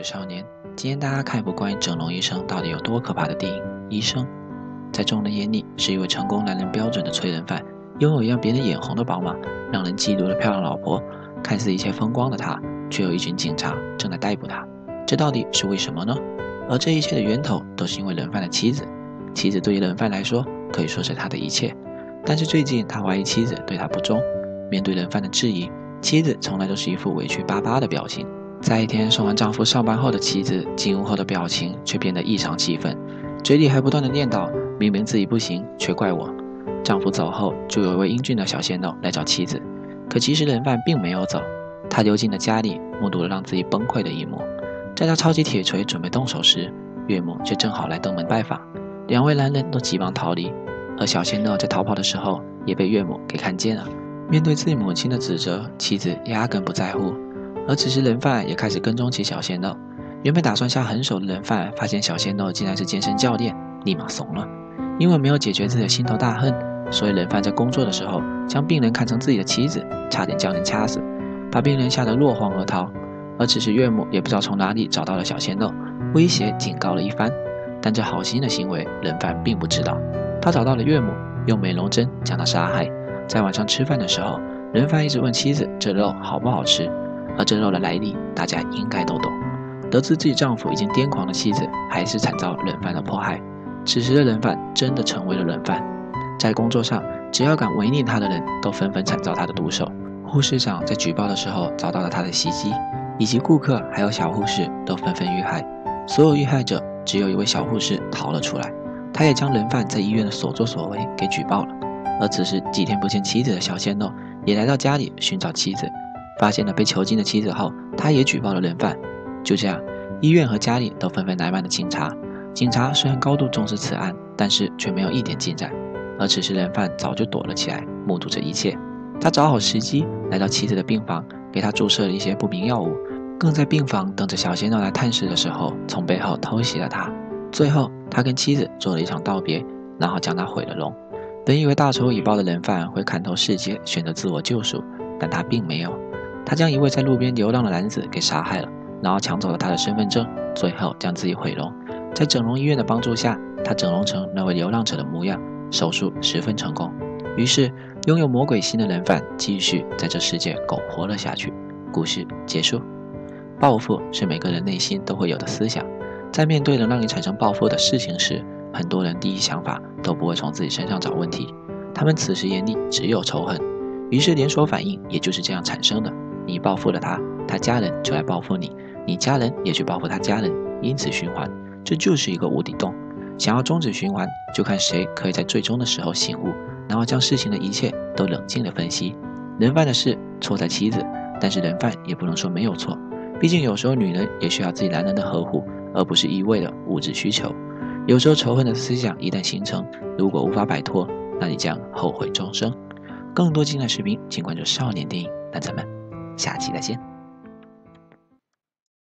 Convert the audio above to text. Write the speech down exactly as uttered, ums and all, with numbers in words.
是少年。今天大家看一部关于整容医生到底有多可怕的电影《医生》。在众人眼里是一位成功男人标准的催人犯，拥有一辆别人眼红的宝马，让人嫉妒的漂亮老婆，看似一切风光的他，却有一群警察正在逮捕他。这到底是为什么呢？而这一切的源头都是因为人犯的妻子。妻子对于人犯来说可以说是他的一切，但是最近他怀疑妻子对他不忠。面对人犯的质疑，妻子从来都是一副委屈巴巴的表情。在一天送完丈夫上班后的妻子进屋后的表情却变得异常气愤，嘴里还不断的念叨，明明自己不行却怪我。丈夫走后，就有一位英俊的小鲜肉来找妻子，可其实人犯并没有走，他溜进了家里，目睹了让自己崩溃的一幕。在他抄起铁锤准备动手时，岳母却正好来登门拜访，两位男人都急忙逃离，而小鲜肉在逃跑的时候也被岳母给看见了。面对自己母亲的指责，妻子压根不在乎。而此时人犯也开始跟踪起小鲜肉，原本打算下狠手的人犯发现小鲜肉竟然是健身教练，立马怂了。因为没有解决自己的心头大恨，所以人犯在工作的时候将病人看成自己的妻子，差点将人掐死，把病人吓得落荒而逃。而此时岳母也不知道从哪里找到了小鲜肉，威胁警告了一番，但这好心的行为人犯并不知道。他找到了岳母，用美容针将他杀害。在晚上吃饭的时候，人犯一直问妻子这肉好不好吃，而这肉的来历大家应该都懂。得知自己丈夫已经癫狂的妻子还是惨遭人犯的迫害，此时的人犯真的成为了人犯。在工作上，只要敢违逆他的人都纷纷惨遭他的毒手。护士长在举报的时候找到了他的袭击，以及顾客还有小护士都纷纷遇害。所有遇害者只有一位小护士逃了出来，他也将人犯在医院的所作所为给举报了。而此时几天不见妻子的小鲜肉也来到家里寻找妻子，发现了被囚禁的妻子后，他也举报了人犯。就这样，医院和家里都纷纷来满了警察。警察虽然高度重视此案，但是却没有一点进展。而此时人犯早就躲了起来，目睹这一切。他找好时机来到妻子的病房，给她注射了一些不明药物，更在病房等着小鲜肉来探视的时候，从背后偷袭了他。最后他跟妻子做了一场道别，然后将她毁了容。本以为大仇已报的人犯会看透世界，选择自我救赎，但他并没有。他将一位在路边流浪的男子给杀害了，然后抢走了他的身份证，最后将自己毁容。在整容医院的帮助下，他整容成那位流浪者的模样，手术十分成功。于是拥有魔鬼心的人犯继续在这世界苟活了下去。故事结束。报复是每个人内心都会有的思想，在面对能让你产生报复的事情时，很多人第一想法都不会从自己身上找问题，他们此时眼里只有仇恨，于是连锁反应也就是这样产生的。你报复了他，他家人就来报复你，你家人也去报复他家人，因此循环，这就是一个无底洞。想要终止循环，就看谁可以在最终的时候醒悟，然后将事情的一切都冷静地分析。人犯的事错在妻子，但是人犯也不能说没有错，毕竟有时候女人也需要自己男人的呵护，而不是一味的物质需求。有时候仇恨的思想一旦形成，如果无法摆脱，那你将后悔终生。更多精彩视频请关注少年电影，那咱们下期再见。